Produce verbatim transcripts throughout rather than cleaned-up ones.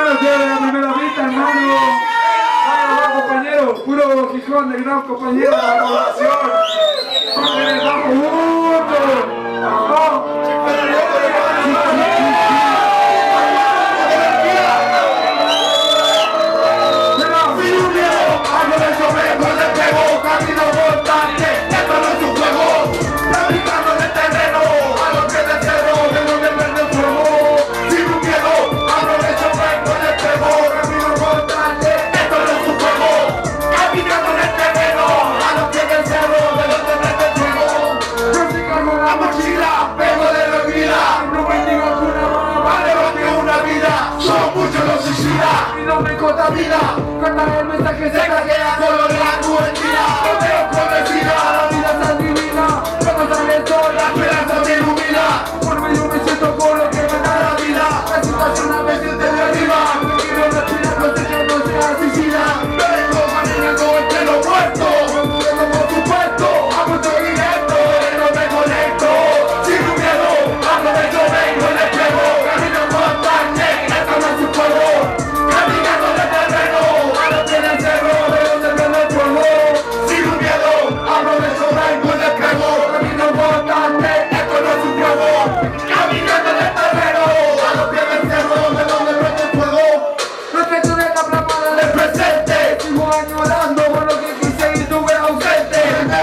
Bueno, ya de la primera vista, hermano. Vaya, va, compañero. Puro Gijón de gran compañero de la población. ¡Vamos, vamos juntos! ¡Vamos! Vida, cuenta el mensaje se craquea, color la juventud, no veo convencida, la vida es tan divina, cuando sale el sol, la esperanza me ilumina, por medio me siento con lo que me da la vida, la situación a veces desde arriba, me quiero respirar, no sé que no sea suicida, me vengo manejando entre los muertos, me muero por supuesto, a punto directo, no me conecto, sin un miedo, aprovecho, vengo y les pego, camino constante, esto no es un juego, caminando de terreno, a los pies del cerro, de donde prende el fuego, sin un miedo, aprovecho, vengo y les pego, camino constante, esto no es un juego, caminando de terreno, a los pies del cerro, de donde prende el fuego, respeto de la plamada del presente, sigo añorando por lo que quise y tuve ausente,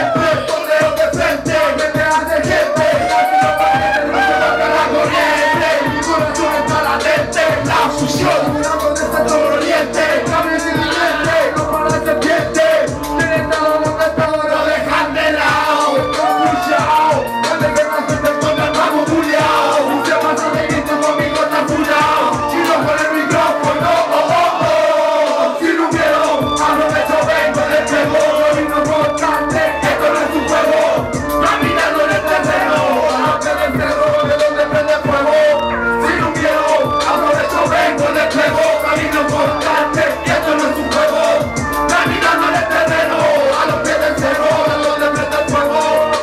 posteo de frente, que me hace gente, así no parece, no se baja la corriente, mi corazón está latente, la fusión, curando de este todo oriente, cambio sin mi mente, no para la serpiente, del estado donde estado lo dejan de lado, escuchao, donde que la gente encuentra el mago buleao, si se pasa de grito conmigo está furao, si no con el micrófono, oh, oh, oh, sin un miedo, aprovecho, vengo, les pego, camino constante, esto no es un juego, caminando en el terreno, a los pies del cerro, de donde prende el fuego, sin un miedo, aprovecho, vengo, les pego, camino constante, esto no es un juego, caminando en el terreno, a los pies del cerro, de donde prende el fuego.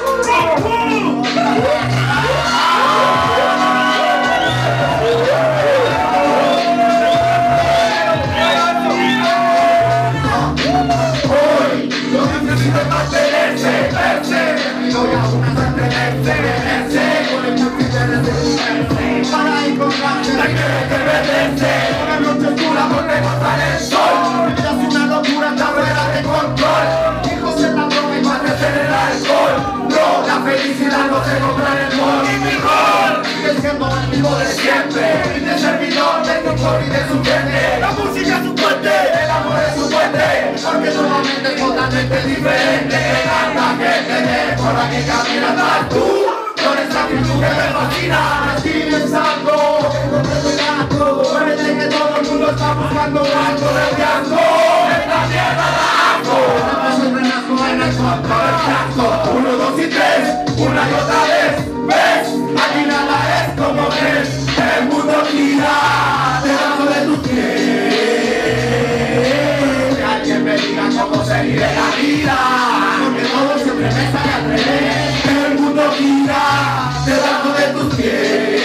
Hoy, lo que necesito es mantenerse, verse, mi novia una mantenerse, verse, con el multitudinario de verse, para encontrarse, la que que perderse, una noche oscura porque no sale el sol, mi vida es una locura, está fuera de control, hijos en la droga y padres en el alcohol, no, la felicidad no se compra en el mall, y mi rol sigue siendo el mismo de siempre, y de servidor de tu cor y de su gente, la música es su puente, el amor es su puente, porque solamente es totalmente diferente, que tanta gente de por la que camina atrás tú, con esa actitud que me fascina, tienes algo, que no te relato, parece que todo el mundo está buscando algo de blanco, esta tierra da asco, estamos en renazco en el control del casco, uno, dos y tres, una y otra vez, ves, aquí nada es como ves, el mundo gira debajo de tus pies, que alguien me diga cómo se vive la vida, porque todo siempre me sale al revés, el mundo gira debajo de tus pies,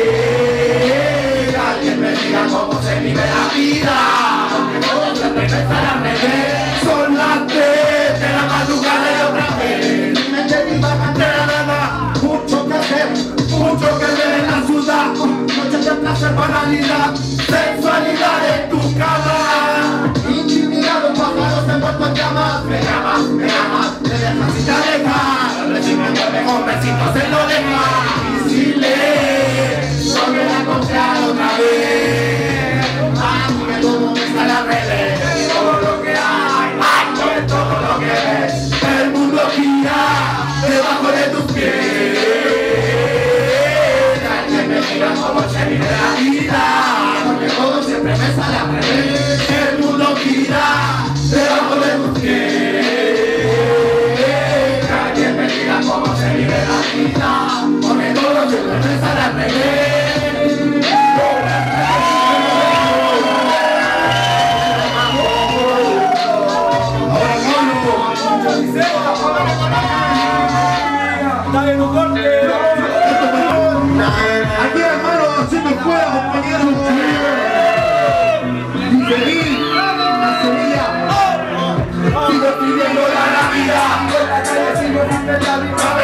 que alguien me diga cómo se vive la vida, porque todo siempre me sale al revés, son las tres de la madrugada y otra vez, mi mente divaga de la nada, mucho que hacer, mucho que ver en la ciudad, noches de placer, banalidad, sensualidad en tu cama, intimidad, los pájaros envueltos en llamas, me llamas, me amas, me dejas y te alejas, recibe mueve con besitos en lo deja, y si lees, no me la comprar otra vez, así que todo me sale al revés, todo lo que hay, ay, no es todo lo que ves, el mundo gira debajo de tus pies, alguien me diga cómo se vive la vida, porque todo siempre me sale al revés, el mundo gira debajo de tus pies, alguien me diga cómo se vive la vida, porque todo siempre me sale al revés. Dale un corte. Aquí hermano, haciendo fuera, compañeros.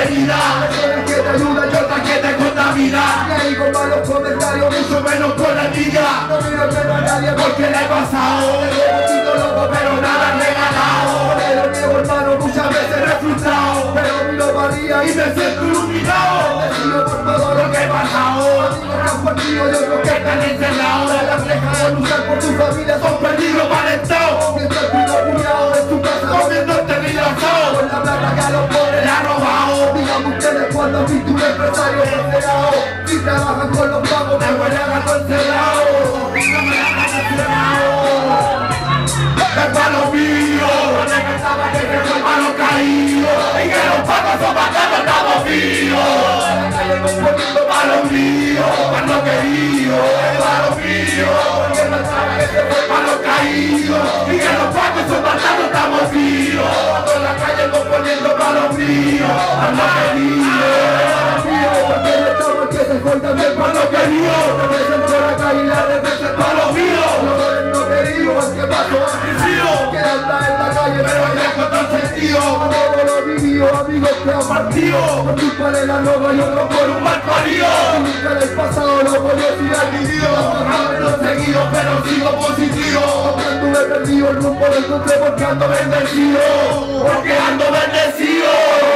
herida. El que te ayuda y otra que te contamina. Y ahí con malos comentarios, mucho menos con la envidia. No miro menos a nadie porque le he pasado. Tengo un poquito loco pero nada regalado. Pero niego hermano muchas veces me he frustrado. Pero miro para arriba y me siento iluminado. Decido por todo lo que he pasado. Amigos que han partido y otros que están encerrados. Las flejas de luchar por tu familia son perdidos para el estado. Mientras el pido cuidado en tu casa comiendo este asado. Con la plata que a los pobres le ha robado. Díganme ustedes cuando han visto un empresario encerrado y trabajan con los pagos de huele a gato encerrado. No me la gato encerrado. Es para los míos. Cuando pensaba que se fue para los caídos y que los pagos son matando estamos vivos. La calle componiendo para los míos, para los queridos. Es para los míos. Porque pensaba que se fue para los caídos y que los pagos son matando estamos vivos. En la calle componiendo para los míos, para los queridos. Porque el estado que se fue también para los queridos. Represento la calle y la represento a los míos. Los no queridos, el que pasó a que anda en la calle pero ya con todo sentido. Todos los vividos, amigos que han partido por culpa de la droga y otros por un mal parido. Nunca en el pasado lo conocí al vivido. No he seguido pero sigo positivo. Porque anduve perdido el rumbo del encontré porque ando bendecido. Porque ando bendecido.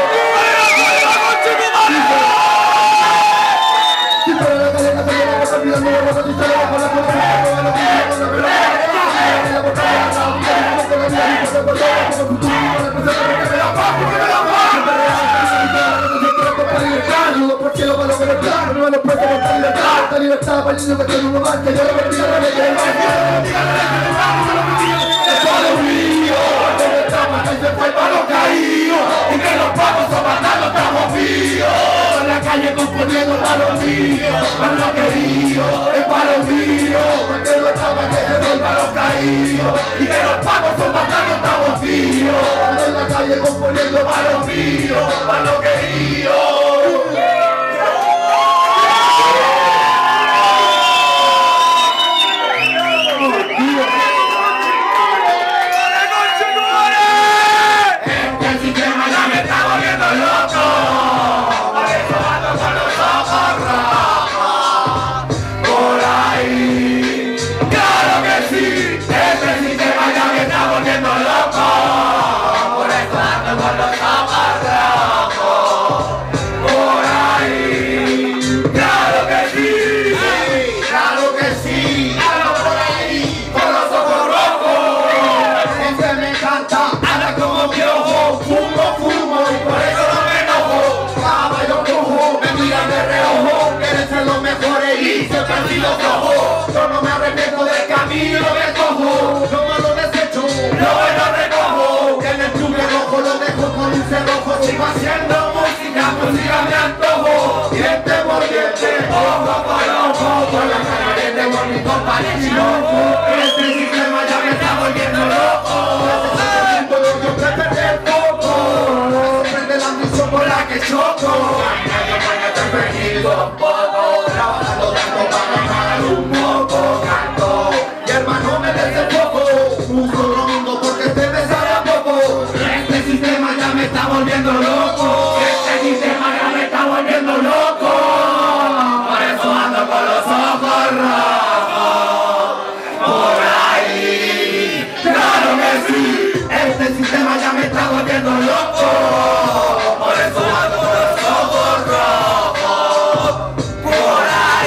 Si para la calle la calle la cosa mirando la cosa si sale bajo la cosa la cosa la libertad para el niño que tiene un lugar que yo lo bendiga la ley del baño. Es para los míos, donde estamos que se fue para los caídos y que los pagos son matando estamos vivos. En la calle componiendo para los míos, para los queridos, es para los míos, porque no estamos que se fue para los caídos y que los pagos son matando estamos vivos. En la calle componiendo para los míos, para los queridos. Yo no me arrepiento del camino que cojo, lo malo desecho, lo bueno recojo. En el club rojo lo dejo con un cerrojo. Sigo haciendo música, música me antojo. Diente por diente, ojo por ojo, por la cara de por mi compañero. Este sistema ya me está volviendo loco. Necesito yo que perder poco. Se prende la ambición por la que choco. Ay, nadie puede estar perdido un poco. Trabajando tanto para ganar un poco. Canto y hermano me desenfoco. Un solo mundo porque este me sabe a poco. Este sistema ya me está volviendo loco. Este sistema ya me está volviendo loco. Por eso ando con los ojos rojos. Por ahí, claro que sí. Este sistema ya me está volviendo loco. Por eso ando con los ojos rojos. Por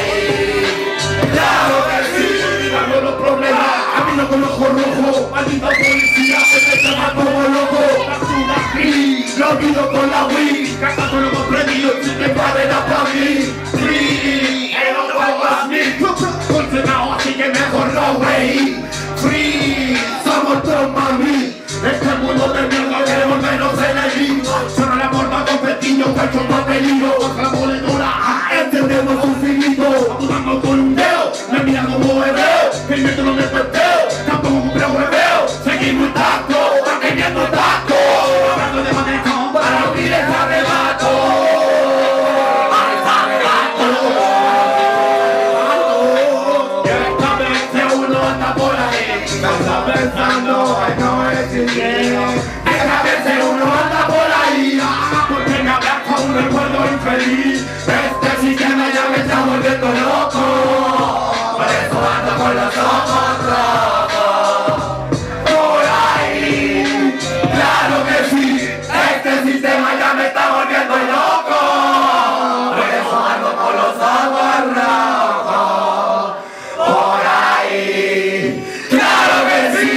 ahí, claro que sí. Cambio los problemas, camino con los ojos rojos. Maldito policía, se me llama como loco. Captura free, lo olvido con la Wii. Caca con los comprendidos, si te padena para mí. Free, el otro más mí. Concentrado, así que mejor no wey. Free, somos todos mami. Este mundo de mierda queremos menos enemigos. Solo la porta con pequeños pechos papelillos. Con la moledora, entendemos un finito. Apuntando con un dedo, me mira como hebreo. Que el metro no me peteo, tampoco un pre-hueveo. Seguimos intacto, manteniendo tacto. Hablando de manejo para abrir el arrebato. Pensando, ay no es bien. Esta vez uno anda por ahí, porque me habla como un recuerdo infeliz. Este sistema ya me está volviendo loco, por eso ando con los ojos rojos. Por ahí, claro que sí, este sistema ya me está volviendo loco, por eso ando con los ojos rojos. Por ahí, claro que sí.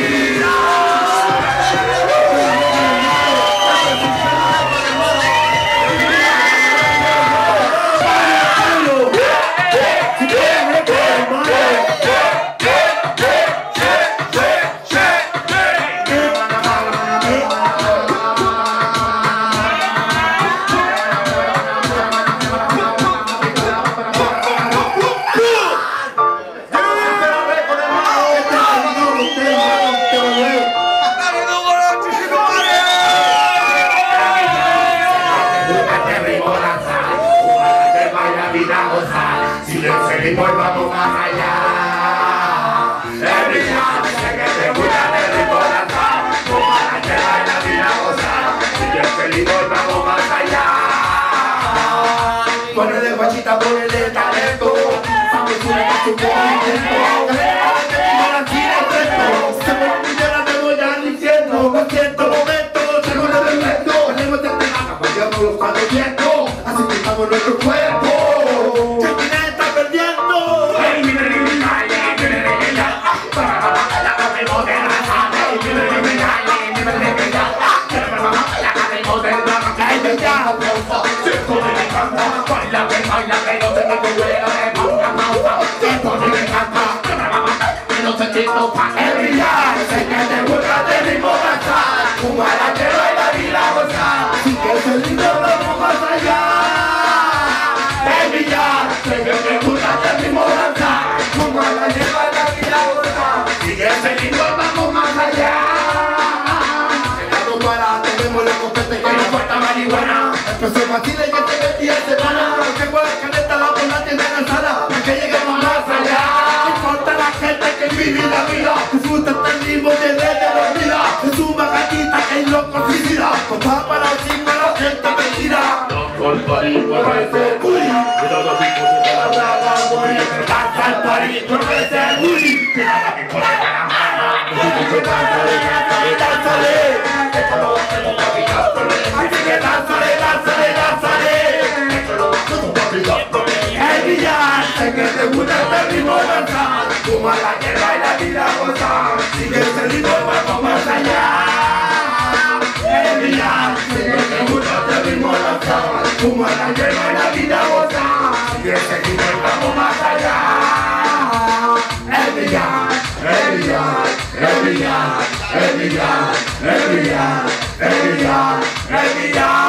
Y volvamos más allá. El brillante sé que te gusta de ritmo danzar, como la que baila vida gozar. Sigue feliz, volvamos más allá. Ponele guachita, ponele talento, sabrosura que tu movimiento. Se me olvidó, te voy a diciendo, me siento momento, seguro del resto. Ponemos de tenaza, guayamos los cuatro vientos, así que estamos nuestro cuerpo. Baila que baila que no se me duele, ponga pausa, esto sí me encanta, que no se quito pa' el brillar, sé que te gusta de ritmo danzar, como a la que baila y la gozar, si quieres el lindo vamos más allá, el brillar, sé que te gusta de ritmo danzar, como a la que baila y la gozar, si quieres el lindo vamos más allá, llegando para, tenemos los copetes que nos falta marihuana, el se vacila y que te metía en semana, que huele caleta la bola tiene cansada, para que lleguemos más allá. No importa la gente que vive la vida, disfruta el ritmo de ley de la vida, es una gatita que es loco suicida, papá para encima la gente me tira. Loco el party, muévese el booty, cuidado los ricos se te la braga, booty, danza el party, muévese el booty, cuidado que corre para la mano, dánzale, dánzale, dánzale, esto lo hacemos papi, dánzale, así que dánzale, dánzale, dánzale, esto lo hacemos papi, dánzale, el brillar, sé que te gusta este ritmo danzar, como a la que baila y la gozar, sigue ese ritmo vamos más allá, el brillar, sé que te gusta este ritmo danzar, como a la que baila y la gozar, sigue ese ritmo vamos más allá, el brillar, el brillar, el brillar, el brillar, el brillar, el brillar, el brillar.